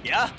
や。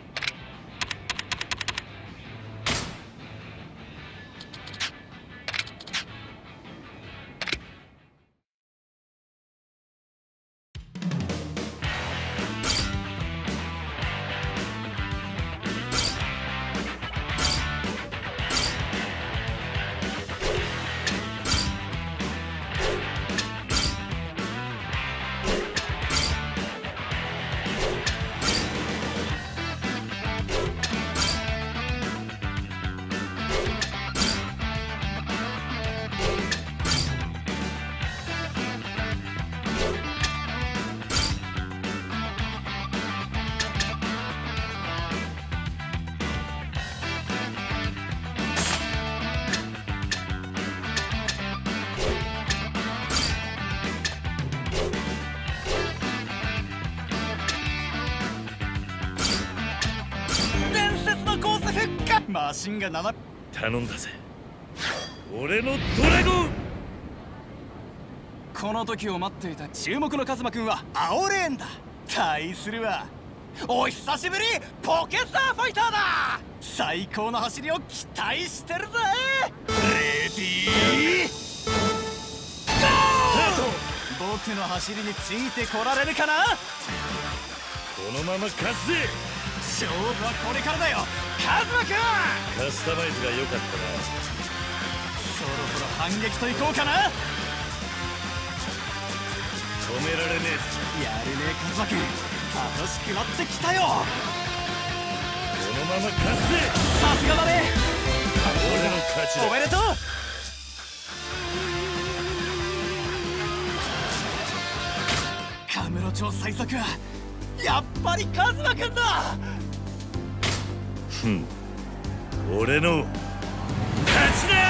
マシンが7 頼んだぜ、俺のドラゴン。 この時を待っていた注目のカズマくんは青レーンだ。対するはお久しぶりポケサーファイターだ。最高の走りを期待してるぜ。レディーゴー。僕の走りについてこられるかな。 このまま勝つぜ。 勝負はこれからだよカズマくん。 カスタマイズが良かったな。 そろそろ反撃といこうかな。 止められねえぞ。 やるねえカズマくん、楽しくなってきたよ。 このまま勝つぜ。 さすがだね。 俺の勝ちだ。 おめでとう。カムロ町最速はやっぱりカズマくんだ。 俺の勝ちだ。